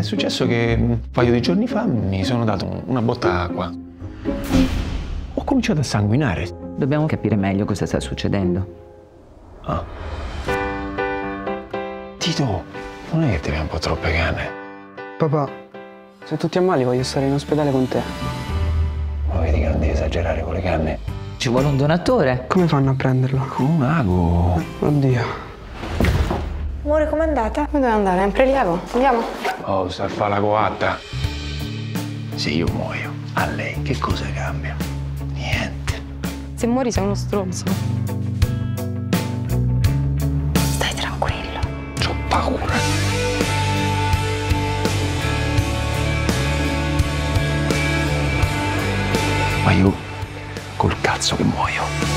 è successo che un paio di giorni fa mi sono dato una botta d'acqua. Ho cominciato a sanguinare. Dobbiamo capire meglio cosa sta succedendo. Ah. Tito, non è che ti vai un po' troppe canne? Papà, se tu ti ammali voglio stare in ospedale con te. Ma vedi che non devi esagerare con le canne? Ci vuole un donatore. Come fanno a prenderlo? Con un ago. Oddio. Amore, com'è andata? Dove deve andare? È un prelievo. Andiamo. Oh, sta a fare la coatta. Se io muoio, a lei che cosa cambia? Niente. Se muori sei uno stronzo. Stai tranquillo. C'ho paura. Ma io col cazzo che muoio.